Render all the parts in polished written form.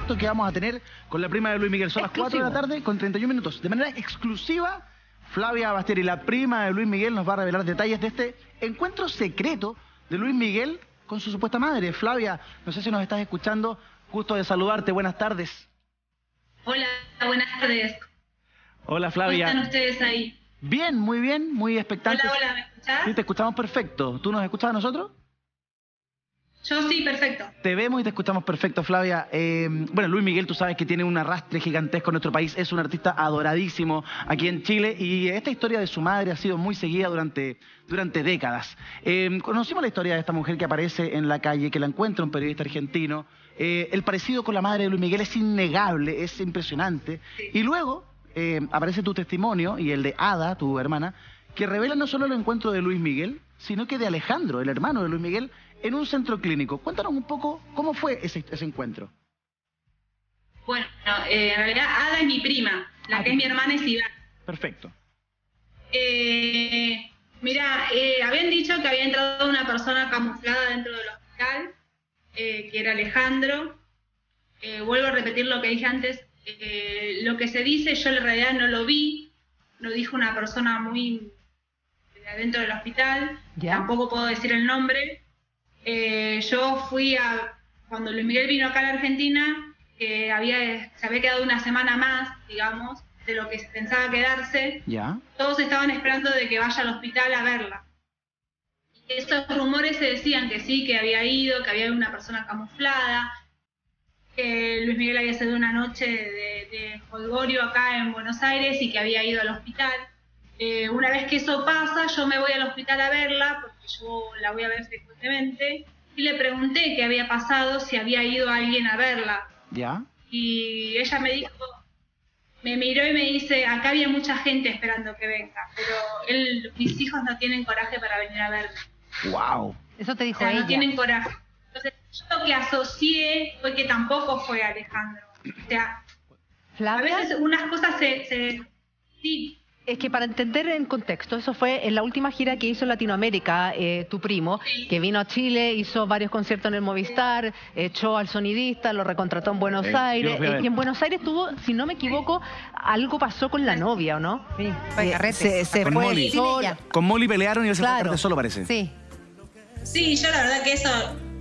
contacto que vamos a tener con la prima de Luis Miguel. Son las 4 de la tarde con 31 minutos. De manera exclusiva, Flavia Basteri, la prima de Luis Miguel, nos va a revelar detalles de este encuentro secreto de Luis Miguel con su supuesta madre. Flavia, no sé si nos estás escuchando. Gusto de saludarte. Buenas tardes. Hola, buenas tardes. Hola, Flavia. ¿Cómo están ustedes ahí? Bien, muy expectantes. Hola, ¿me escuchás? Sí, te escuchamos perfecto. ¿Tú nos escuchas a nosotros? Yo sí, perfecto. Te vemos y te escuchamos perfecto, Flavia. Bueno, Luis Miguel, tú sabes que tiene un arrastre gigantesco en nuestro país. Es un artista adoradísimo aquí en Chile y esta historia de su madre ha sido muy seguida durante décadas. Conocimos la historia de esta mujer que aparece en la calle, que la encuentra un periodista argentino. El parecido con la madre de Luis Miguel es innegable, es impresionante. Sí. Y luego aparece tu testimonio y el de Ada, tu hermana, que revela no solo el encuentro de Luis Miguel, sino que de Alejandro, el hermano de Luis Miguel, en un centro clínico. Cuéntanos un poco cómo fue ese encuentro. Bueno, en realidad Ada es mi prima, la que es mi hermana es Iván. Perfecto. Mira, habían dicho que había entrado una persona camuflada dentro del hospital, que era Alejandro. Vuelvo a repetir lo que dije antes. Lo que se dice, yo en realidad no lo vi, lo dijo una persona muy dentro del hospital, tampoco puedo decir el nombre. Yo fui cuando Luis Miguel vino acá a la Argentina, se había quedado una semana más, digamos, de lo que se pensaba quedarse. Todos estaban esperando de que vaya al hospital a verla. Esos rumores se decían que sí, que había ido, que había una persona camuflada, que Luis Miguel había sido una noche de jolgorio acá en Buenos Aires y que había ido al hospital. Una vez que eso pasa, yo me voy al hospital a verla, porque yo la voy a ver frecuentemente, y le pregunté qué había pasado, si había ido alguien a verla. Y ella me dijo, me miró y me dice, acá había mucha gente esperando que venga, pero mis hijos no tienen coraje para venir a verme. ¡Wow! Eso te dijo ella. No tienen coraje. Entonces, yo lo que asocié fue que tampoco fue Alejandro. O sea, ¿Flavia? A veces unas cosas sí. Es que para entender en contexto, eso fue en la última gira que hizo en Latinoamérica, tu primo, que vino a Chile, hizo varios conciertos en el Movistar, echó al sonidista, lo recontrató en Buenos Aires, y en Buenos Aires tuvo, si no me equivoco, algo pasó con la novia, ¿o no? Sí, fue carrete. Se con fue Molly. Con Molly pelearon y él se fue a carrete solo, parece. Sí, yo la verdad que eso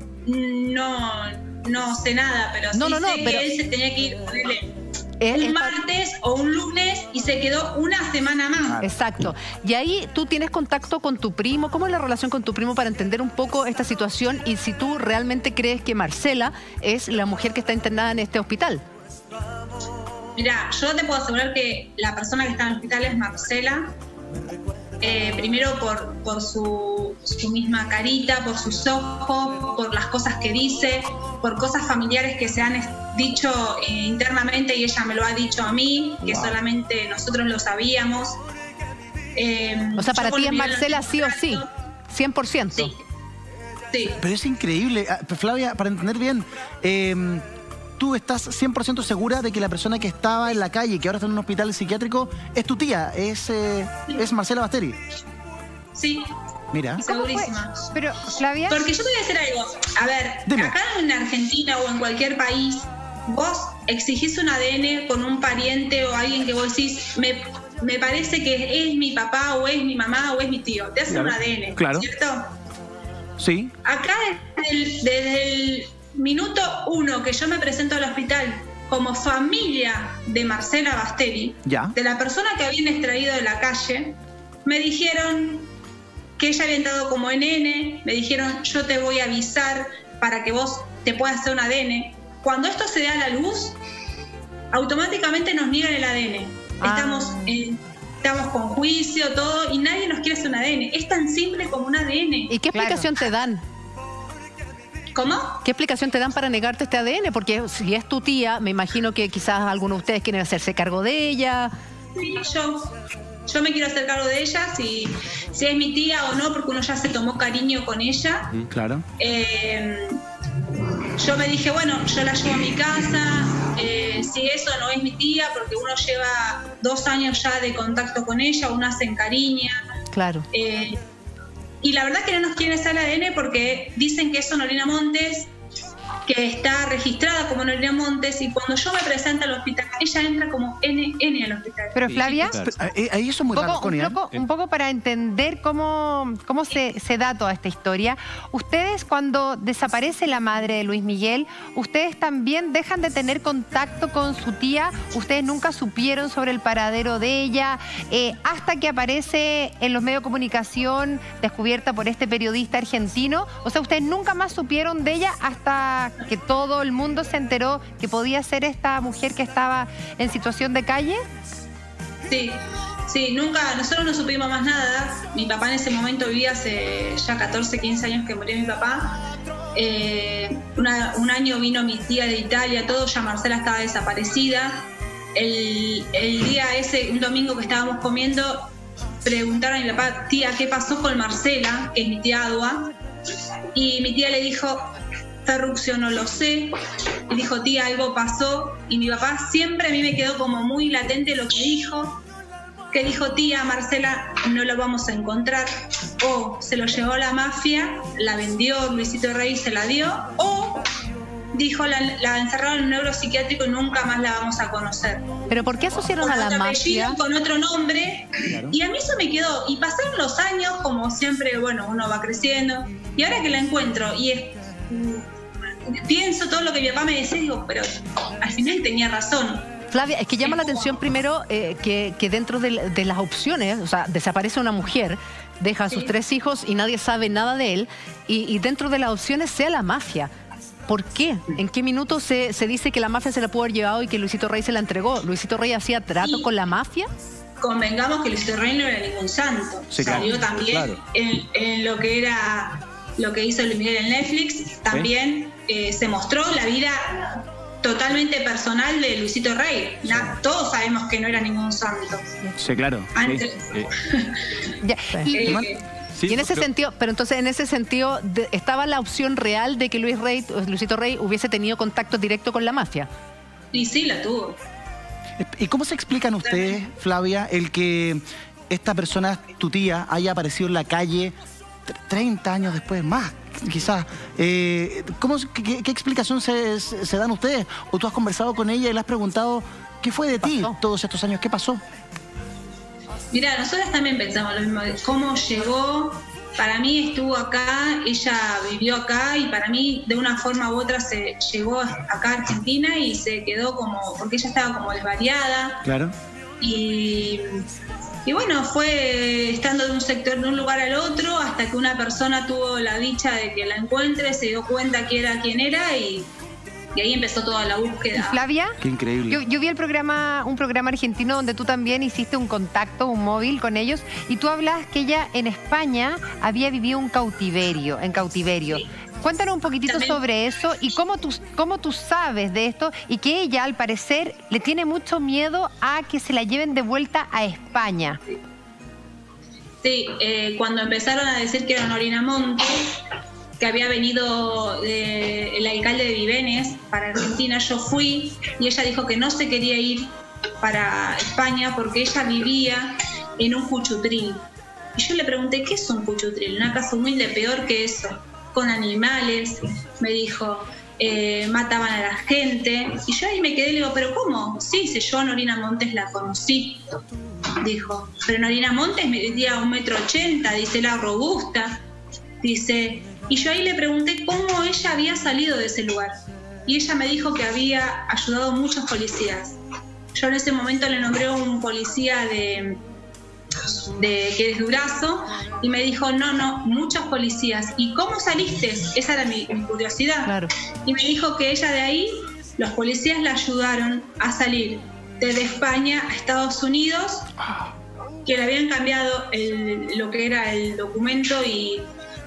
no sé nada, pero sé que él se tenía que ir un martes o un lunes y se quedó una semana más. Exacto. Y ahí tú tienes contacto con tu primo. ¿Cómo es la relación con tu primo para entender un poco esta situación y si tú realmente crees que Marcela es la mujer que está internada en este hospital? Mira, yo te puedo asegurar que la persona que está en el hospital es Marcela. Primero por su misma carita, por sus ojos, por las cosas que dice, por cosas familiares que se han dicho internamente y ella me lo ha dicho a mí, que solamente nosotros lo sabíamos. O sea, para ti es Marcela sí o sí, 100%. Sí. Pero es increíble. Flavia, para entender bien, ¿tú estás 100% segura de que la persona que estaba en la calle, que ahora está en un hospital psiquiátrico, es tu tía? ¿Es Marcela Basteri? Sí. Mira. Segurísima. Pero, Flavia... Porque yo te voy a decir algo. A ver, acá en Argentina o en cualquier país, vos exigís un ADN con un pariente o alguien que vos decís, me parece que es mi papá o es mi mamá o es mi tío. Te hacen un ADN, ¿cierto? Sí. Acá desde el minuto 1 que yo me presento al hospital como familia de Marcela Basteri, de la persona que habían extraído de la calle, me dijeron que ella había entrado como NN, me dijeron yo te voy a avisar para que vos te puedas hacer un ADN. Cuando esto se da a la luz, automáticamente nos niegan el ADN. Estamos con juicio, todo, y nadie nos quiere hacer un ADN. Es tan simple como un ADN. ¿Y qué explicación te dan? ¿Cómo? ¿Qué explicación te dan para negarte este ADN? Porque si es tu tía, me imagino que quizás algunos de ustedes quieren hacerse cargo de ella. Sí, yo me quiero hacer cargo de ella, si es mi tía o no, porque uno ya se tomó cariño con ella. Claro. Yo me dije, bueno, yo la llevo a mi casa, si eso no es mi tía, porque uno lleva 2 años ya de contacto con ella, uno se encariña. Claro. Y la verdad que no nos quieren hacer ADN porque dicen que es Sonolina Montes que está registrada como Norina Montes, y cuando yo me presento al hospital, ella entra como NN al hospital. Pero Flavia, ahí eso es muy raro, Connie, un poco para entender cómo se da toda esta historia. Ustedes, cuando desaparece la madre de Luis Miguel, ustedes también dejan de tener contacto con su tía. Ustedes nunca supieron sobre el paradero de ella, hasta que aparece en los medios de comunicación, descubierta por este periodista argentino. O sea, ustedes nunca más supieron de ella hasta que todo el mundo se enteró que podía ser esta mujer que estaba en situación de calle. Sí, nunca, nosotros no supimos más nada. Mi papá en ese momento vivía, hace ya 14, 15 años que murió mi papá. Un año vino mi tía de Italia, todo, ya Marcela estaba desaparecida. El día ese, un domingo que estábamos comiendo, preguntaron a mi papá, tía, ¿qué pasó con Marcela? Que es mi tía Adua. Y mi tía le dijo, Ferruccio, no lo sé. Y dijo, tía, algo pasó. Y mi papá siempre a mí me quedó como muy latente lo que dijo tía, Marcela no la vamos a encontrar, o se lo llevó la mafia, la vendió, Luisito Rey se la dio, o dijo, la encerraron en un neuropsiquiátrico y nunca más la vamos a conocer. ¿Pero por qué asociaron a la mafia? Con otro nombre, claro. Y a mí eso me quedó, y pasaron los años, como siempre, bueno, uno va creciendo, y ahora que la encuentro, y pienso todo lo que mi papá me decía, digo, pero al final tenía razón. Flavia, es que llama la atención primero que dentro de las opciones, o sea, desaparece una mujer, deja a sus 3 hijos y nadie sabe nada de él, y dentro de las opciones sea la mafia. ¿Por qué? ¿En qué minuto se dice que la mafia se la pudo haber llevado y que Luisito Rey se la entregó? ¿Luisito Rey hacía trato con la mafia? Convengamos que Luisito Rey no era ningún santo. Sí, salió también en lo que era lo que hizo Luis Miguel en Netflix, también se mostró la vida totalmente personal de Luisito Rey. Todos sabemos que no era ningún santo. Sí, claro. Y en ese sentido, pero entonces en ese sentido estaba la opción real de que Luisito Rey hubiese tenido contacto directo con la mafia. Y sí, la tuvo. ¿Y cómo se explican ustedes, Flavia, el que esta persona, tu tía, haya aparecido en la calle 30 años después, más quizás? ¿Qué explicación se dan ustedes? ¿O tú has conversado con ella y le has preguntado qué fue de ti todos estos años? ¿Qué pasó? Mira, nosotros también pensamos lo mismo, cómo llegó. Para mí estuvo acá, ella vivió acá, y para mí de una forma u otra se llegó acá a Argentina y se quedó como, porque ella estaba como desvariada. Claro. Y bueno, fue estando de un sector, de un lugar al otro, hasta que una persona tuvo la dicha de que la encuentre, se dio cuenta quién era, y ahí empezó toda la búsqueda. Flavia, qué increíble. Yo vi un programa argentino donde tú también hiciste un contacto, un móvil con ellos, y tú hablas que ella en España había vivido en cautiverio. Sí. Cuéntanos un poquitito sobre eso y cómo tú sabes de esto, y que ella, al parecer, le tiene mucho miedo a que se la lleven de vuelta a España. Sí, cuando empezaron a decir que era Norina Montes, que había venido el alcalde de Vivenes para Argentina, yo fui, y ella dijo que no se quería ir para España porque ella vivía en un cuchutril. Y yo le pregunté, ¿qué es un cuchutril? Una casa humilde, peor que eso, con animales. Me dijo, mataban a la gente. Y yo ahí me quedé y le digo, ¿pero cómo? Sí, si yo a Norina Montes la conocí. Dijo, pero Norina Montes medía 1,80 m, dice, la robusta. Dice, y yo ahí le pregunté cómo ella había salido de ese lugar. Y ella me dijo que había ayudado a muchos policías. Yo en ese momento le nombré a un policía que es Durazo, y me dijo, no, muchos policías. ¿Y cómo saliste? Esa era mi curiosidad. Claro. Y me dijo que ella de ahí, los policías la ayudaron a salir desde España a Estados Unidos, que le habían cambiado lo que era el documento y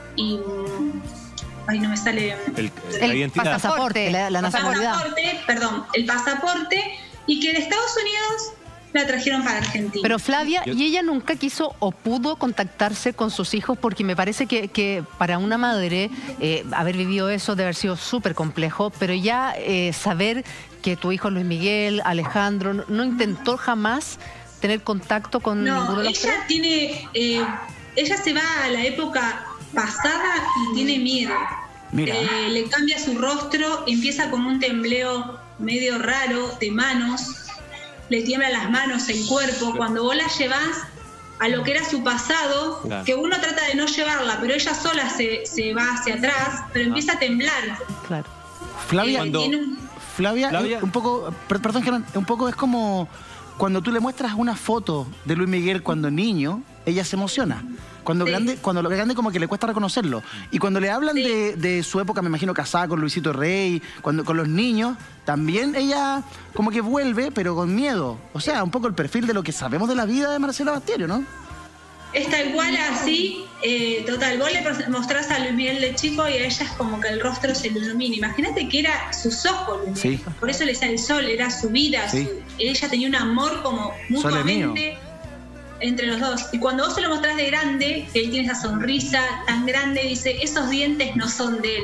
ay, no me sale el pasaporte, la nacionalidad. El pasaporte, y que de Estados Unidos la trajeron para Argentina. Pero Flavia, ¿y ella nunca quiso o pudo contactarse con sus hijos? Porque me parece que para una madre haber vivido eso debe haber sido súper complejo, pero ya saber que tu hijo Luis Miguel, Alejandro, no intentó jamás tener contacto con ninguno de los tres. Ella se va a la época pasada y tiene miedo. Mira. Le cambia su rostro, empieza como un tembleo medio raro de manos, le tiemblan las manos, el cuerpo. Cuando vos la llevás a lo que era su pasado, claro, que uno trata de no llevarla, pero ella sola se va hacia atrás, pero empieza a temblar. Claro. Flavia, Flavia, un poco, perdón, Germán, un poco es como cuando tú le muestras una foto de Luis Miguel cuando niño, ella se emociona. Cuando lo grande como que le cuesta reconocerlo. Y cuando le hablan de su época, me imagino casada con Luisito Rey, con los niños, también ella como que vuelve, pero con miedo. O sea, un poco el perfil de lo que sabemos de la vida de Marcela Bastiero, ¿no? Es tal cual así, total. Vos le mostrás a Luis Miguel de chico y a ella es como que el rostro se le ilumina. Imagínate que era sus ojos, Luis Miguel. Sí. Por eso le sale el sol, era su vida. Sí. Ella tenía un amor como mutuamente entre los dos. Y cuando vos se lo mostrás de grande, que él tiene esa sonrisa tan grande, dice, esos dientes no son de él.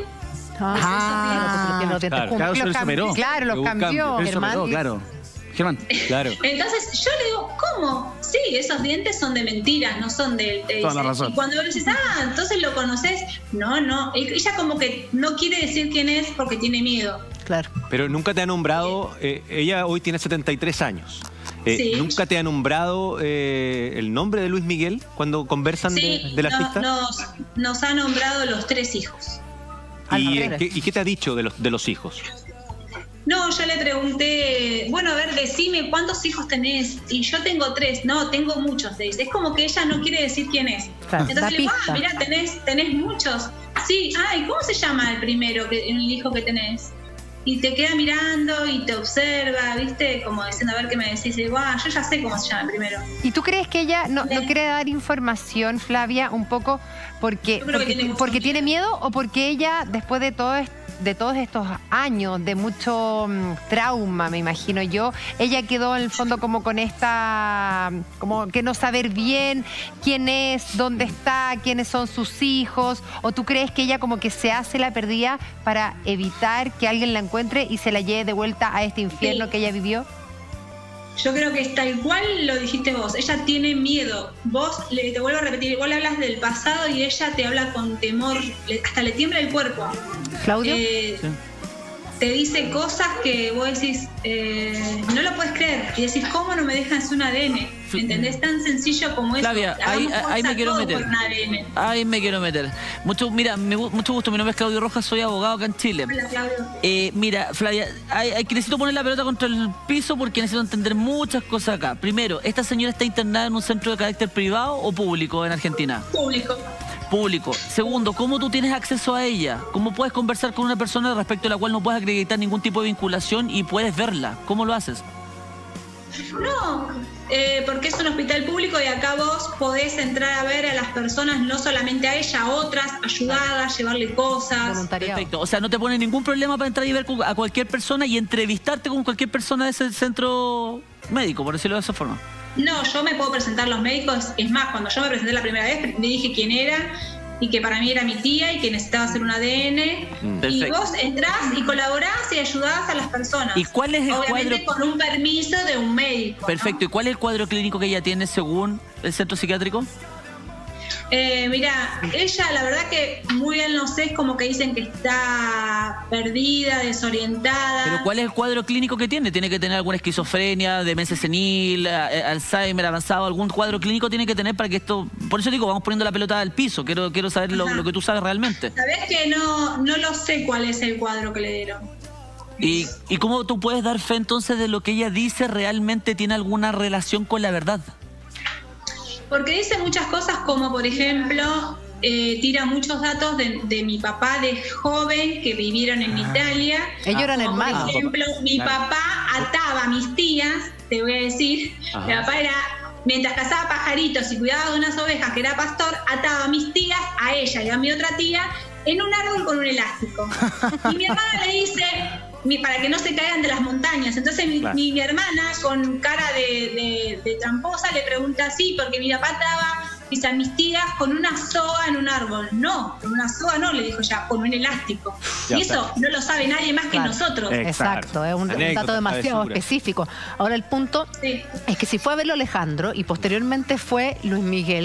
Claro, los cambió. Claro. Germán. Claro. Entonces yo le digo, ¿cómo? Sí, esos dientes son de mentiras, no son de él. Toda la razón. Y cuando le dices, entonces lo conoces, no. Ella como que no quiere decir quién es porque tiene miedo. Claro. Pero nunca te ha nombrado, ella hoy tiene 73 años. Sí. ¿Nunca te ha nombrado el nombre de Luis Miguel cuando conversan del artista? Nos ha nombrado los 3 hijos. ¿Y qué te ha dicho de los hijos? No, yo le pregunté, bueno, a ver, decime cuántos hijos tenés. Y yo tengo 3, no, tengo muchos, dice. Es como que ella no quiere decir quién es. Claro, entonces le digo, mirá, tenés muchos. Sí, ¿y cómo se llama el primero, el hijo que tenés? Y te queda mirando y te observa, ¿viste? Como diciendo, a ver qué me decís. Y digo, yo ya sé cómo se llama el primero. ¿Y tú crees que ella no quiere dar información, Flavia, un poco porque tiene miedo o porque ella, después de todos estos años de mucho trauma, me imagino yo, ella quedó en el fondo como con esta, como que no saber bien quién es, dónde está, quiénes son sus hijos? ¿O tú crees que ella como que se hace la perdida para evitar que alguien la encuentre y se la lleve de vuelta a este infierno que ella vivió? Yo creo que es tal cual lo dijiste vos. Ella tiene miedo. Vos, te vuelvo a repetir, vos le hablas del pasado y ella te habla con temor, hasta le tiembla el cuerpo. ¿Claudio? Te dice cosas que vos decís, no lo puedes creer. Y decís, ¿cómo no me dejan hacer un ADN? ¿Entendés? Tan sencillo como eso. Flavia, ahí me quiero meter. Ahí me quiero meter. Mucho gusto, mi nombre es Claudio Rojas, soy abogado acá en Chile. Hola, Claudio. Mira, Flavia, necesito poner la pelota contra el piso porque necesito entender muchas cosas acá. Primero, ¿esta señora está internada en un centro de carácter privado o público en Argentina? Público. Segundo, ¿cómo tú tienes acceso a ella? ¿Cómo puedes conversar con una persona respecto a la cual no puedes acreditar ningún tipo de vinculación y puedes verla? ¿Cómo lo haces? No, porque es un hospital público y acá vos podés entrar a ver a las personas, no solamente a ella, a otras, ayudarlas, llevarle cosas. Perfecto, o sea, no te pone ningún problema para entrar y ver a cualquier persona y entrevistarte con cualquier persona de ese centro médico, por decirlo de esa forma. No, yo me puedo presentar a los médicos. Es más, cuando yo me presenté la primera vez, me dije quién era y que para mí era mi tía y que necesitaba hacer un ADN. Y vos entrás y colaborás y ayudás a las personas. ¿Y cuál es el Obviamente con un permiso de un médico. Perfecto, ¿no? ¿Y cuál es el cuadro clínico que ella tiene según el centro psiquiátrico? Mira, ella la verdad que muy bien no sé, es como que dicen que está perdida, desorientada. ¿Pero cuál es el cuadro clínico que tiene? ¿Tiene que tener alguna esquizofrenia, demencia senil, Alzheimer avanzado? ¿Algún cuadro clínico tiene que tener para que esto...? Por eso digo, vamos poniendo la pelota al piso, quiero saber lo que tú sabes realmente. Sabés que no lo sé cuál es el cuadro que le dieron. ¿Y cómo tú puedes dar fe entonces de lo que ella dice realmente tiene alguna relación con la verdad? Porque dice muchas cosas como, por ejemplo, tira muchos datos de mi papá de joven que vivieron en Italia. Ellos eran hermanos. Por ejemplo, mi papá ataba a mis tías, te voy a decir. Mi papá era, mientras cazaba pajaritos y cuidaba de unas ovejas, que era pastor, ataba a mis tías, a ella y a mi otra tía, en un árbol con un elástico. Y mi hermana le dice... para que no se caigan de las montañas. Entonces mi hermana, con cara de tramposa, le pregunta así, porque mi papá estaba, dice, a mis tías con una soga en un árbol. No, con una soga no, le dijo ya, con un elástico. Y eso no lo sabe nadie más que nosotros. Exacto, es un dato demasiado específico. Ahora el punto es que si fue a verlo Alejandro y posteriormente fue Luis Miguel,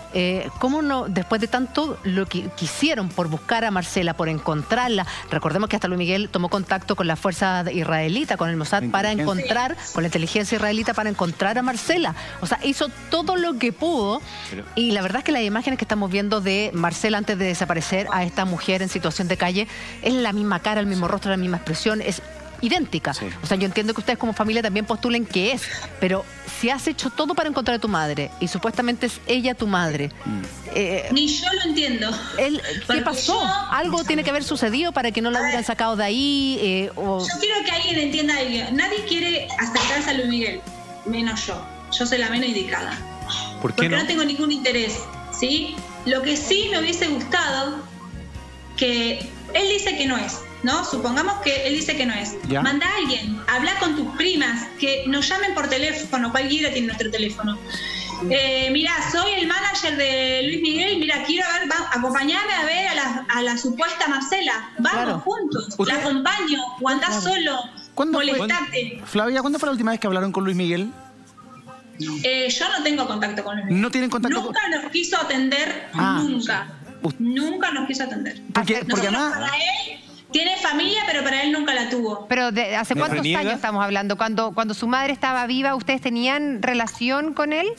¿cómo no, después de tanto lo que quisieron por buscar a Marcela, por encontrarla? Recordemos que hasta Luis Miguel tomó contacto con la fuerza israelita, con el Mossad, para encontrar, con la inteligencia israelita, para encontrar a Marcela. O sea, hizo todo lo que pudo. Y la verdad es que las imágenes que estamos viendo de Marcela antes de desaparecer, a esta mujer en situación de calle, es la misma cara, el mismo rostro, la misma expresión, es idéntica. Sí. O sea, yo entiendo que ustedes como familia también postulen que es, pero si has hecho todo para encontrar a tu madre y supuestamente es ella tu madre. Ni yo lo entiendo. ¿Qué pasó? ¿Algo tiene que haber sucedido para que no la hubieran sacado de ahí? Yo quiero que alguien entienda algo. Nadie quiere acercarse a Luis Miguel, menos yo. Yo soy la menos indicada. ¿Por qué Porque no tengo ningún interés, ¿sí? Lo que sí me hubiese gustado, que él dice que no es, ¿no? Supongamos que él dice que no es. ¿Ya? Manda a alguien, habla con tus primas, que nos llamen por teléfono, cualquiera tiene nuestro teléfono. Mira, soy el manager de Luis Miguel, mira, quiero ver, acompañame a ver a la supuesta Marcela. Vamos juntos, la acompaño, o andás solo, molestarte. Flavia, ¿cuándo fue la última vez que hablaron con Luis Miguel? Yo no tengo contacto con Luis Miguel. ¿No tienen contacto? Nunca nos quiso atender, nunca. Nunca nos quiso atender. Porque además... Para él tiene familia, pero para él nunca la tuvo. Pero ¿hace cuántos años estamos hablando? Cuando su madre estaba viva, ¿ustedes tenían relación con él?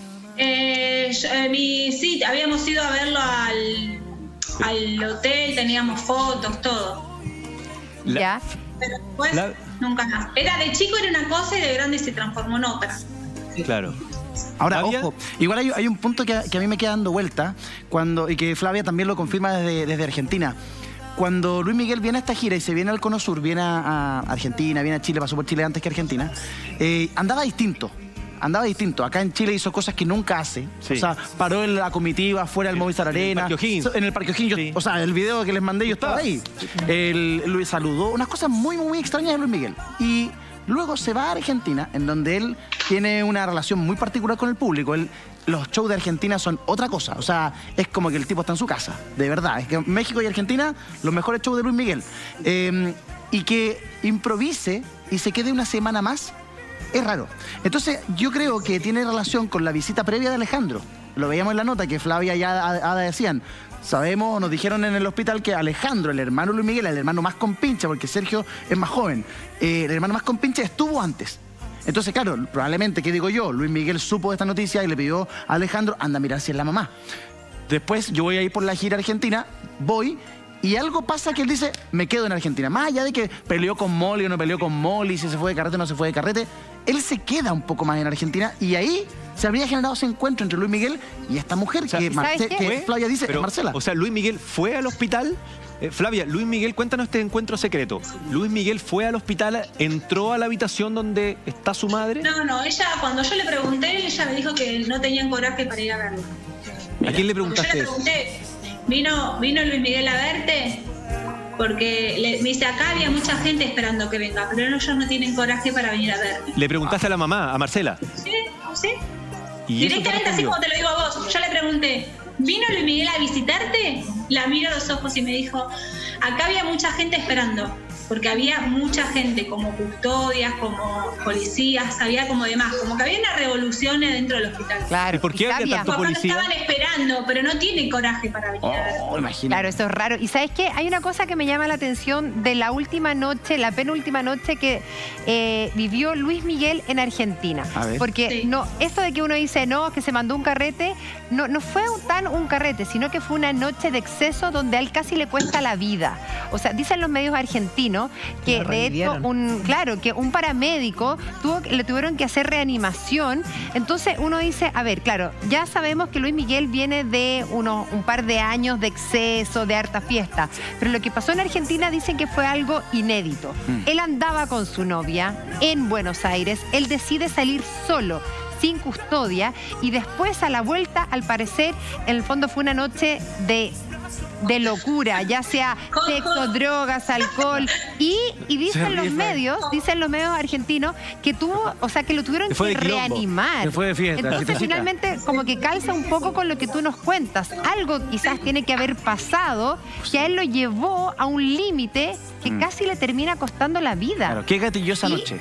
Sí, habíamos ido a verlo al hotel, teníamos fotos, todo. ¿Ya? Pero después, nunca más. Era de chico era una cosa y de grande se transformó en otra. Claro. Ahora, ojo, igual hay un punto que a mí me queda dando vuelta, y que Flavia también lo confirma desde Argentina. Cuando Luis Miguel viene a esta gira y se viene al Cono Sur, viene a Argentina, viene a Chile, pasó por Chile antes que Argentina, andaba distinto. Acá en Chile hizo cosas que nunca hace. Sí. O sea, paró en la comitiva fuera del Movistar Arena. En el Parque O'Higgins. Sí. O sea, el video que les mandé yo estaba ahí. Luis saludó. Unas cosas muy, muy extrañas de Luis Miguel. Y luego se va a Argentina, en donde él tiene una relación muy particular con el público. Los shows de Argentina son otra cosa. O sea, es como que el tipo está en su casa. De verdad. Es que México y Argentina, los mejores shows de Luis Miguel. Y que improvise y se quede una semana más, es raro. Entonces, yo creo que tiene relación con la visita previa de Alejandro. Lo veíamos en la nota que Flavia y Ada decían. Sabemos, nos dijeron en el hospital que Alejandro, el hermano de Luis Miguel, el hermano más compinche, porque Sergio es más joven, el hermano más compinche estuvo antes. Entonces, claro, probablemente, ¿qué digo yo? Luis Miguel supo de esta noticia y le pidió a Alejandro, anda a mirar si es la mamá. Después yo voy a ir por la gira argentina, voy, y algo pasa que él dice, me quedo en Argentina. Más allá de que peleó con Molly o no peleó con Molly, si se fue de carrete o no se fue de carrete, él se queda un poco más en Argentina y ahí se habría generado ese encuentro entre Luis Miguel y esta mujer, o sea, que Flavia dice, es Marcela. O sea, Luis Miguel fue al hospital. Flavia, Luis Miguel, cuéntanos este encuentro secreto. Luis Miguel fue al hospital, entró a la habitación donde está su madre. No, ella, cuando yo le pregunté, ella me dijo que no tenían coraje para ir a verlo. ¿A quién le preguntaste? Yo le pregunté, ¿vino Luis Miguel a verte? Porque me dice, acá había mucha gente esperando que venga, pero ellos no tienen coraje para venir a verme. ¿Le preguntaste a la mamá, a Marcela? Sí. Directamente así como te lo digo a vos. Yo le pregunté, ¿vino Luis Miguel a visitarte? La miro a los ojos y me dijo, acá había mucha gente esperando, porque había mucha gente, como custodias, como policías, había como demás, como que había una revolución dentro del hospital. Claro. ¿Y por qué había tanto policía? Estaban esperando, pero no tienen coraje para venir a ver. Imagínate. Claro, eso es raro. Y ¿sabes qué? Hay una cosa que me llama la atención de la última noche, la penúltima noche que vivió Luis Miguel en Argentina. Porque no, esto de que uno dice, no, que se mandó un carrete, no fue tan un carrete, sino que fue una noche de exceso donde a él casi le cuesta la vida. O sea, dicen los medios argentinos que de hecho que un paramédico le tuvieron que hacer reanimación. Entonces uno dice, a ver, claro, ya sabemos que Luis Miguel viene de un par de años de exceso, de harta fiesta, pero lo que pasó en Argentina dicen que fue algo inédito. Él andaba con su novia en Buenos Aires, él decide salir solo, sin custodia, y después a la vuelta, al parecer, en el fondo fue una noche de locura, ya sea sexo, drogas, alcohol, y dicen los medios argentinos que que lo tuvieron que reanimar. Se fue de fiesta. Entonces finalmente como que calza un poco con lo que tú nos cuentas. Algo quizás tiene que haber pasado que a él lo llevó a un límite que casi le termina costando la vida. Claro, ¿qué gatilló esa noche? ¿Qué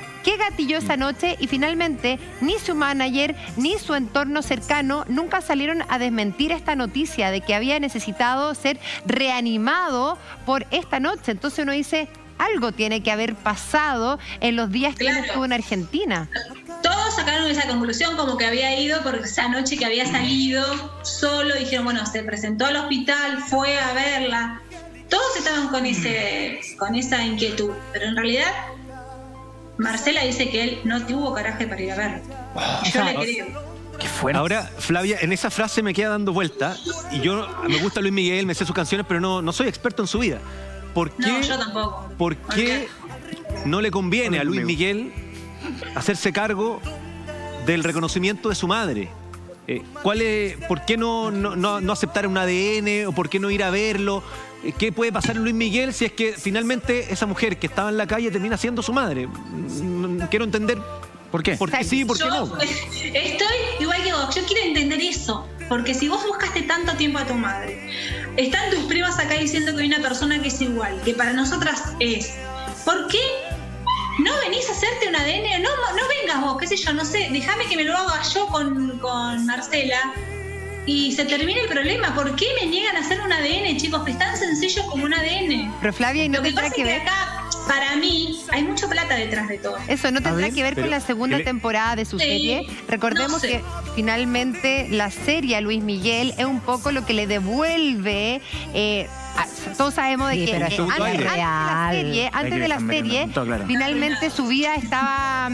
gatilló esa noche? Y finalmente, ni su manager ni su entorno cercano nunca salieron a desmentir esta noticia de que había necesitado ser reanimado por esta noche. Entonces uno dice, algo tiene que haber pasado en los días que él estuvo en Argentina. Todos sacaron esa conclusión como que había ido porque esa noche que había salido solo, dijeron, bueno, se presentó al hospital, fue a verla. Todos estaban con esa inquietud, pero en realidad Marcela dice que él no tuvo coraje para ir a verla. Yo le creo. Qué fuerte. Ahora, Flavia, en esa frase me queda dando vuelta, y yo me gusta Luis Miguel, me sé sus canciones, pero no soy experto en su vida. ¿Por qué, no, yo tampoco. ¿Por qué no le conviene a Luis Miguel hacerse cargo del reconocimiento de su madre? ¿Por qué no aceptar un ADN o por qué no ir a verlo? ¿Qué puede pasar en Luis Miguel si es que finalmente esa mujer que estaba en la calle termina siendo su madre? Quiero entender por qué. ¿Por qué sí y por qué no? Estoy igual que vos. Yo quiero entender eso. Porque si vos buscaste tanto tiempo a tu madre, están tus primas acá diciendo que hay una persona que es igual, que para nosotras es. ¿Por qué no venís a hacerte un ADN? No vengas vos, qué sé yo, no sé. Déjame que me lo haga yo con Marcela y se termina el problema. ¿Por qué me niegan a hacer un ADN, chicos? Que es tan sencillo como un ADN. Pero Flavia, ¿y no tendrá que ver? Acá, para mí, hay mucha plata detrás de todo. Eso, ¿no tendrá que ver con la segunda temporada de su serie? Recordemos que finalmente la serie a Luis Miguel es un poco lo que le devuelve... todos sabemos de que antes de la serie, finalmente su vida estaba...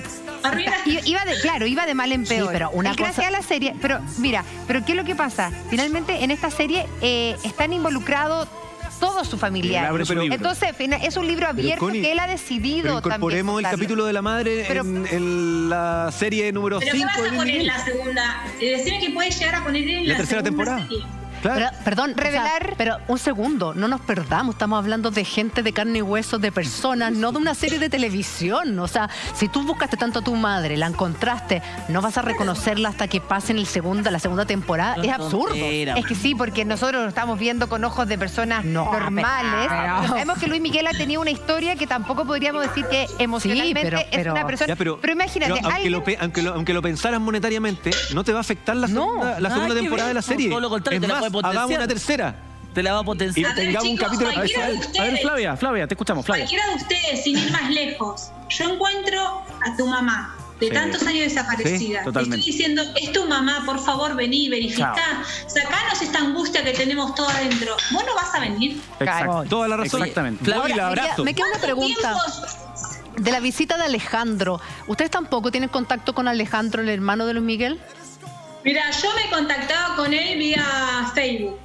iba de mal en peor. Sí, pero gracias a la serie, pero mira, pero ¿qué es lo que pasa? Finalmente en esta serie están involucrados todos sus familiares. Entonces, es un libro abierto, Connie, que él ha decidido pero incorporemos el capítulo de la madre en la serie número 5. ¿Pero qué vas a poner en la segunda? Decime que puedes llegar a poner en la tercera temporada. Serie. Claro. Pero, perdón, revelar. Pero un segundo, no nos perdamos. Estamos hablando de gente de carne y hueso, de personas, no de una serie de televisión. O sea, si tú buscaste tanto a tu madre, la encontraste, no vas a reconocerla hasta que pase en la segunda temporada. Es absurdo. Es que sí, porque nosotros lo estamos viendo con ojos de personas normales. Pero sabemos que Luis Miguel ha tenido una historia que tampoco podríamos decir que emocionalmente es una persona. Pero imagínate, aunque lo pensaran monetariamente, no te va a afectar la segunda temporada de la serie. Todo lo contrario, es más, hagamos una tercera. Te la va a potenciar. Y tengamos un capítulo especial. A ver, Flavia, te escuchamos, Flavia. Cualquiera de ustedes, sin ir más lejos, yo encuentro a tu mamá de tantos años desaparecida. Te estoy diciendo, es tu mamá, por favor, vení, verificá. Sacanos esta angustia que tenemos toda adentro. ¿Vos no vas a venir? Exacto. Toda la razón. Exactamente. Flavia, la abrazo. Me queda una pregunta. De la visita de Alejandro, ¿ustedes tampoco tienen contacto con Alejandro, el hermano de Luis Miguel? Mira, yo me contactaba con él vía Facebook.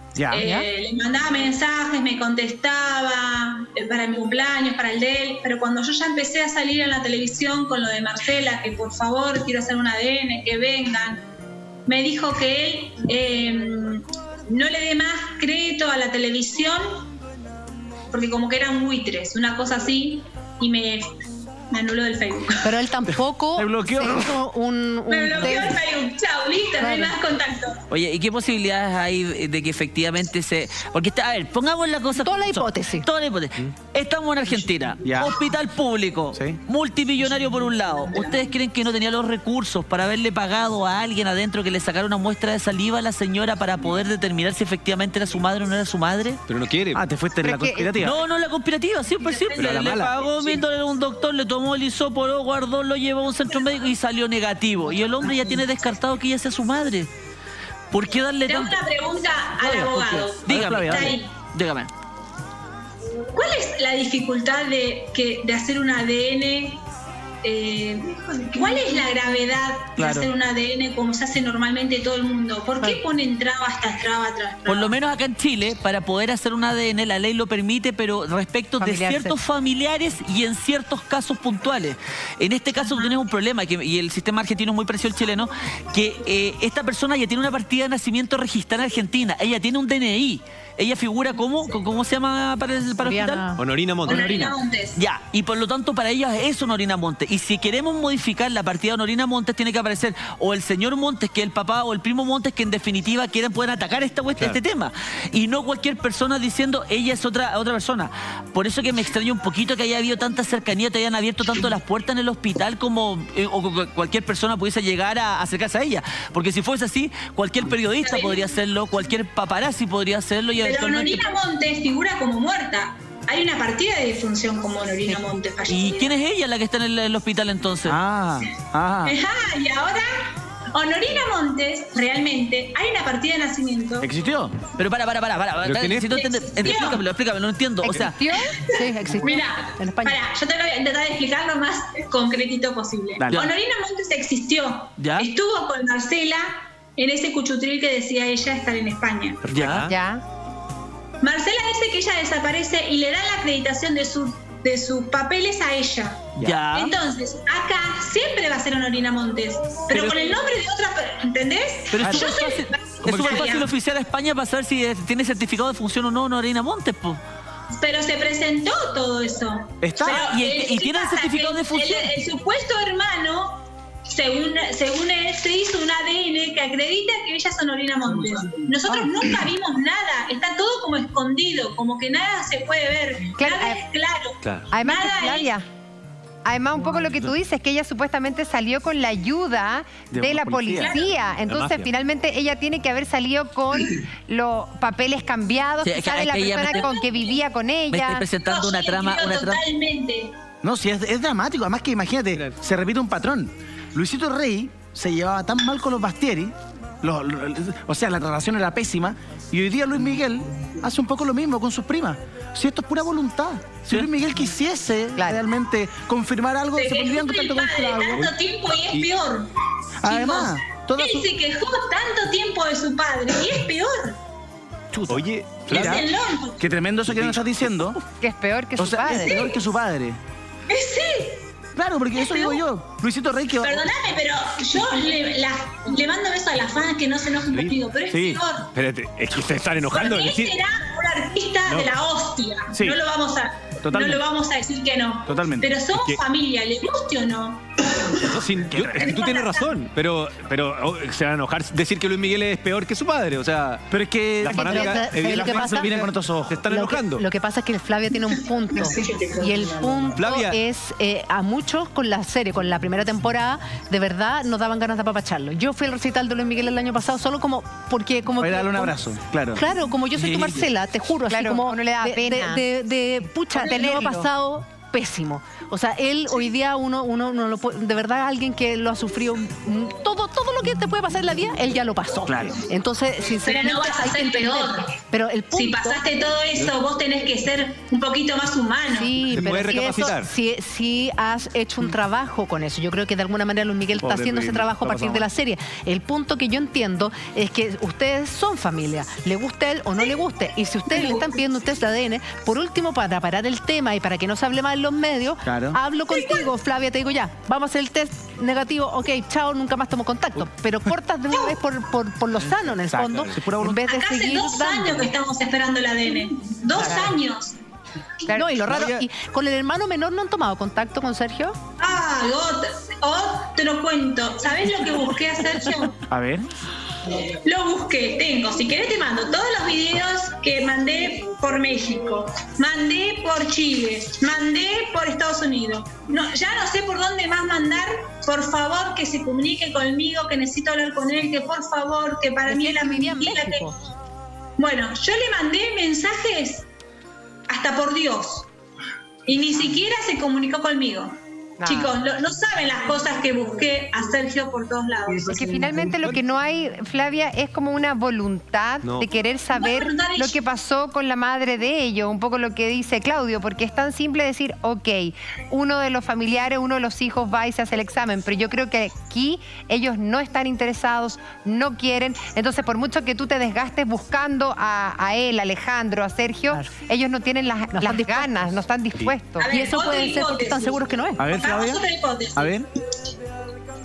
Le mandaba mensajes, me contestaba para mi cumpleaños, para el de él, pero cuando yo ya empecé a salir en la televisión con lo de Marcela, que por favor quiero hacer un ADN, que vengan, me dijo que él no le dé más crédito a la televisión porque como que eran buitres, una cosa así, y me anuló del Facebook. Pero él tampoco... Me bloqueó. Me bloqueó el Facebook. Chao, listo, no hay más contacto. Oye, ¿y qué posibilidades hay de que efectivamente Porque, a ver, pongamos la cosa... Toda la hipótesis. Estamos en Argentina. Hospital público. Multimillonario por un lado. ¿Ustedes creen que no tenía los recursos para haberle pagado a alguien adentro que le sacara una muestra de saliva a la señora para poder determinar si efectivamente era su madre o no era su madre? Pero no quiere. Te fuiste en la conspirativa. No, la conspirativa, siempre. Le pagó viéndole a un doctor, le tomó el hisopo, lo guardó, lo llevó a un centro médico y salió negativo. Y el hombre ya tiene descartado que ella sea su madre. ¿Por qué darle tanto? Tengo una pregunta al abogado. Dígame. ¿Cuál es la dificultad de hacer un ADN? ¿Cuál es la gravedad de hacer un ADN como se hace normalmente todo el mundo? ¿Por qué ponen traba tras traba? Por lo menos acá en Chile, para poder hacer un ADN, la ley lo permite, pero respecto de ciertos familiares y en ciertos casos puntuales. En este caso tú tienes un problema, y el sistema argentino es muy parecido al chileno, que esta persona ya tiene una partida de nacimiento registrada en Argentina, ella tiene un DNI. ella figura ¿cómo se llama para el hospital? Honorina Montes. Honorina Montes. Ya, y por lo tanto para ellas es Honorina Montes. Y si queremos modificar la partida de Honorina Montes, tiene que aparecer o el señor Montes, que es el papá, o el primo Montes, que en definitiva pueden atacar este tema. Y no cualquier persona diciendo ella es otra persona. Por eso que me extraña un poquito que haya habido tanta cercanía, te hayan abierto tanto las puertas en el hospital como o cualquier persona pudiese llegar a acercarse a ella. Porque si fuese así, cualquier periodista podría hacerlo, cualquier paparazzi podría hacerlo. Y pero Honorina Montes figura como muerta. Hay una partida de difunción como Honorina Montes fallecida. ¿Y quién es ella la que está en el hospital entonces? Y ahora, Honorina Montes, realmente, hay una partida de nacimiento. ¿Existió? Pero para. Explícame, no entiendo. O sea, ¿existió? Sí, existió. Mira, en España. yo te lo voy a intentar explicar lo más concretito posible. Dale. Honorina Montes existió. ¿Ya? Estuvo con Marcela en ese cuchutril que decía ella estar en España. Ya. Marcela dice que ella desaparece y le da la acreditación de sus papeles a ella. Ya. Entonces, acá siempre va a ser Honorina Montes, pero con el nombre de otra, ¿entendés? Pero es Yo súper soy- fácil oficiar a España para saber si tiene certificado de función o no Honorina Montes, po. Pero se presentó todo eso. ¿Está? Pero, ¿Y tiene el pasa? certificado Que de función? El supuesto hermano, según él, se hizo un ADN que acredita que ella es Honorina Montes. Nosotros nunca vimos nada. Está todo como escondido, como que nada se puede ver. Claro, nada es claro. Además, Nada Flavia, además un poco lo que tú dices, que ella supuestamente salió con la ayuda de la policía. Entonces, mafia. finalmente, ella tiene que haber salido con los papeles cambiados, Sí, quizá es de la que ella persona con que vivía con Me estoy ella. presentando una trama. Totalmente. No, sí, es dramático. Además que imagínate, se repite un patrón. Luisito Rey se llevaba tan mal con los Bastieri, o sea, la relación era pésima, y hoy día Luis Miguel hace un poco lo mismo con sus primas. Si esto es pura voluntad. Si Luis Miguel quisiese realmente confirmar algo, se pondría en contacto con Claudia. Tanto tiempo y es peor. Además, Chicos, él se quejó tanto tiempo de su padre y es peor. Oye, Mira, Es el loco. qué tremendo eso que nos estás diciendo. Que es peor que su O sea, es padre. peor que su padre. Es él. Claro, porque eso digo yo. Luisito Rey que... Perdóname, pero yo le mando besos a las fans que no se enojen conmigo, pero es peor. Espérate, es que ustedes están enojando. Porque Es decir, él era un artista de la hostia. Sí. No lo vamos a Totalmente. No lo vamos a decir que no. Totalmente. Pero somos Es que- familia, ¿le guste o no? no, es que tú tienes razón, pero se van a enojar decir que Luis Miguel es peor que su padre. O sea, Pero es que... la fanática, ¿sabes lo que fans pasa? lo miran con otros ojos. se están enojando. Lo que pasa es que Flavia tiene un punto. Y el punto Flavia. es, a muchos con la serie, con la primera temporada, de verdad nos daban ganas de apapacharlo. Yo fui al recital de Luis Miguel el año pasado solo porque... Voy a darle un abrazo, claro. Claro, como yo soy tu Marcela, te juro, así Claro, como a uno le da pena. pucha, lo tenerlo. ha pasado pésimo. O sea, él hoy día uno no lo puede, de verdad alguien que lo ha sufrido todo lo que te puede pasar en la vida, él ya lo pasó. Claro. Entonces, Pero sinceramente, no vas a hay que ser entender. peor. Pero el punto, Si pasaste todo eso, vos tenés que ser un poquito más humano. sí, Se pero puede si recapacitar. sí has hecho un trabajo con eso. Yo creo que de alguna manera Luis Miguel está Pobre haciendo ese Luis, trabajo a está partir de la serie. El punto que yo entiendo es que ustedes son familia, le guste a él o no le guste. Y si ustedes le están pidiendo un test de ADN, por último, para parar el tema y para que no se hable más en los medios, Claro. hablo contigo, Flavia, te digo ya, vamos a hacer el test negativo, ok, chao, nunca más tomo contacto. Pero cortas de una vez por lo sano, en el Exacto. fondo, Es pura en voluntad. vez de Acá hace seguir 2 años que estamos esperando el ADN. 2 años. No, y lo raro, Flavia- y con el hermano menor no han tomado contacto con Sergio. Ah, otro cuento. ¿Sabés lo que busqué a Sergio? A ver. Lo busqué, tengo, si querés te mando todos los videos que mandé por México, mandé por Chile, mandé por Estados Unidos. No, ya no sé por dónde más mandar. Por favor, que se comunique conmigo, que necesito hablar con él, que por favor, que para mí es la Vivía en mentira que... México. Bueno, yo le mandé mensajes hasta por Dios y ni siquiera se comunicó conmigo. No. Chicos, no saben las cosas que busqué a Sergio por todos lados. Porque finalmente lo que no hay, Flavia, es como una voluntad No. de querer saber voluntad de- lo que pasó con la madre de ellos, un poco lo que dice Claudio, porque es tan simple decir, ok, uno de los familiares, uno de los hijos va y se hace el examen, pero yo creo que aquí ellos no están interesados, no quieren, entonces por mucho que tú te desgastes buscando a él, a Alejandro, a Sergio, Claro. ellos no tienen las están dispuestos. ganas, no están dispuestos. A ver, Y eso otra puede ser porque están hipótesis. seguros que no es. A ver, Hagamos Flavia. otra hipótesis. A ver.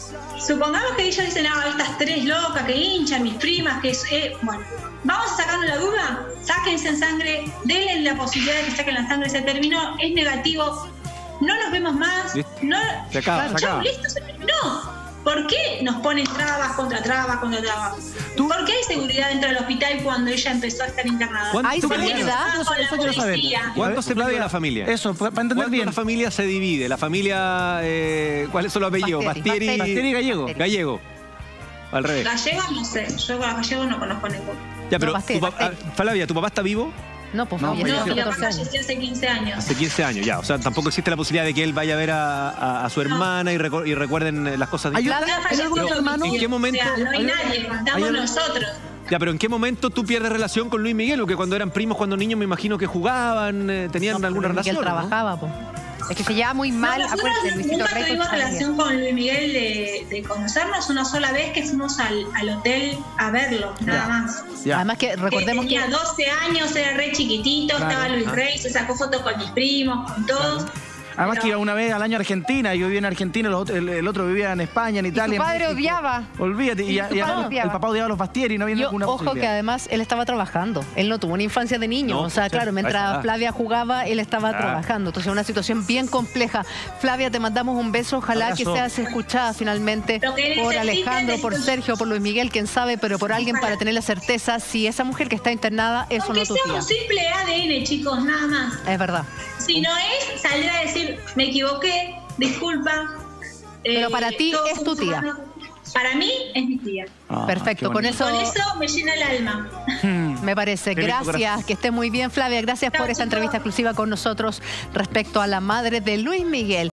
supongamos que ellos dicen, estas 3 locas que hinchan, mis primas, que es... bueno, vamos a sacarnos la duda, sáquense sangre, denle la posibilidad de que saquen la sangre, se terminó, es negativo, no nos vemos más, no, se acaba, chau, listo, se terminó. ¿Por qué nos ponen trabas contra trabas contra trabas? ¿Por qué hay seguridad dentro del hospital cuando ella empezó a estar internada? ¿Hay seguridad? Eso quiero saber. ¿Cuánto se divide la familia? Eso, para entender bien. La familia se divide. La familia, ¿cuáles son los apellidos? Bastieri y Gallego. Gallego. Al revés. Gallego no sé, yo con los gallegos no conozco ninguno. Ya, pero Flavia, ¿tu papá está vivo? No, pues no, mi papá falleció hace 15 años. Hace 15 años, ya. O sea, tampoco existe la posibilidad de que él vaya a ver a su hermana y recuerden las cosas. ¿Hay algún otro hermano? ¿En qué momento? O sea, no hay nadie, estamos nosotros. Ya, pero ¿en qué momento tú pierdes relación con Luis Miguel? Porque cuando eran primos, cuando niños, me imagino que jugaban, tenían alguna relación. Miguel trabajaba, pues. Es que se lleva muy mal. Nosotros nunca tuvimos relación con Luis Miguel de conocernos una sola vez que fuimos al hotel a verlo, nada más. Ya. Además que recordemos tenía que 12 años, era re chiquitito, estaba Luis Rey, se sacó fotos con mis primos, con todos. Además que iba una vez al año a Argentina, yo vivía en Argentina, el otro vivía en España, en Italia. Y tu padre odiaba. Olvídate, y el papá odiaba a los Bastieri y no había ninguna ojo posibilidad. que además él estaba trabajando, él no tuvo una infancia de niño, o sea, claro, mientras Flavia jugaba, él estaba trabajando, entonces una situación bien compleja. Flavia, te mandamos un beso, ojalá que seas escuchada finalmente por Alejandro, por Sergio, por Luis Miguel, quién sabe, pero por alguien para tener la certeza si esa mujer que está internada es o no tu tía. Aunque sea un simple ADN, chicos, nada más. Es verdad. Si no es, salir a decir, me equivoqué, disculpa. Pero para ti es tu tía. Para mí es mi tía. Perfecto, con eso me llena el alma. Me parece. Gracias, que esté muy bien, Flavia. Gracias por esta entrevista exclusiva con nosotros respecto a la madre de Luis Miguel.